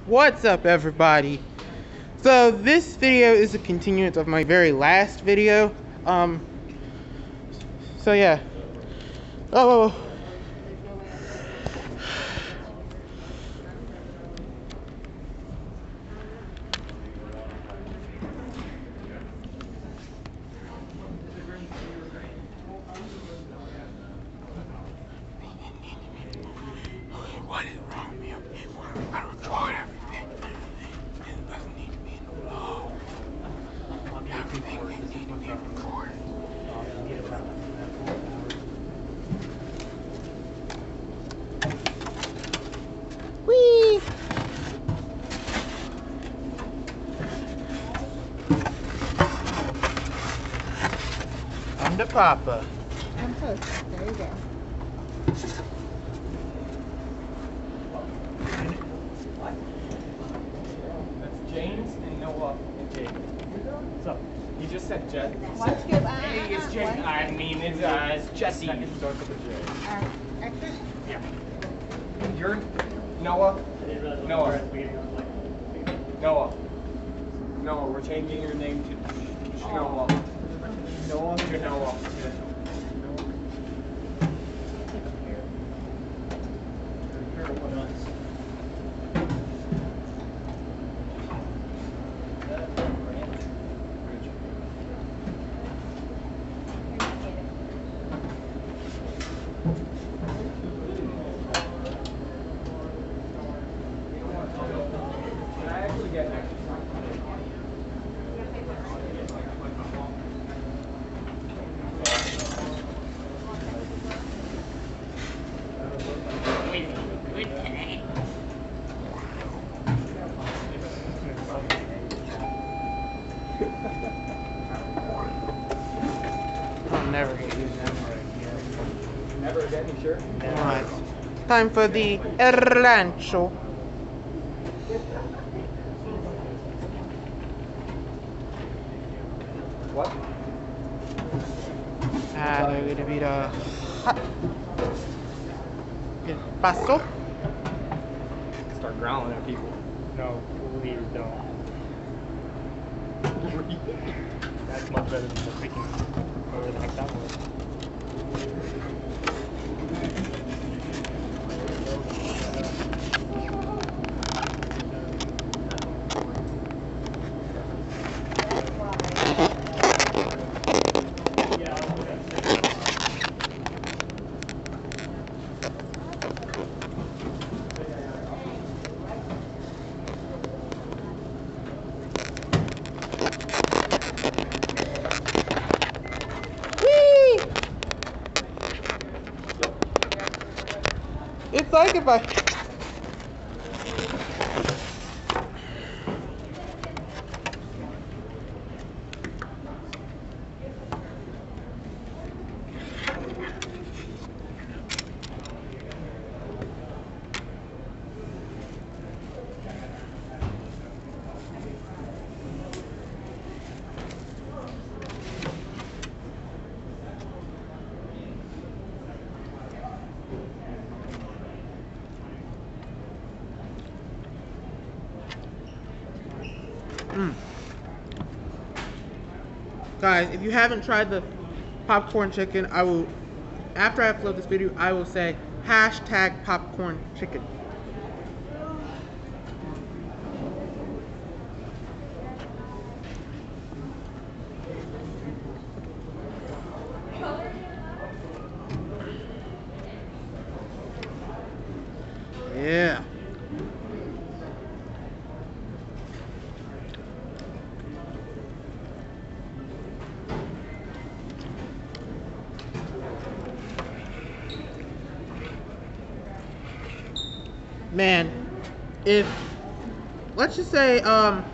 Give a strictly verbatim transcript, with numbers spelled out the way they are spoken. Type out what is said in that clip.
What's up, everybody? So this video is a continuance of my very last video. Um. So yeah. Oh. What is wrong with me? I don't draw everything. It doesn't need to be in the law. Everything needs to be recorded. Whee! I'm the papa. I'm close. There you go. That's James and Noah and Jake. What's up? He just said Jet. Watch good. Uh, Hey, it's uh, Jake. what? I mean, it's, uh, it's Jesse. Second starts with a J. Uh, extras? Yeah. You're Noah. Noah. Noah. Noah. We're changing your name to Noah. Noah to Noah. Can I actually get extra? I'm never gonna use them. Never again, you sure? Alright. Time for the rancho. What? Ah, they're gonna be the hot. El Paso. Start growling at people. No, please don't. That's much better than the freaking whatever the heck that was. Whee! It's like if I. Mm. Guys, if you haven't tried the popcorn chicken, I will, after I upload this video, I will say hashtag popcorn chicken. Yeah. Man, if let's just say um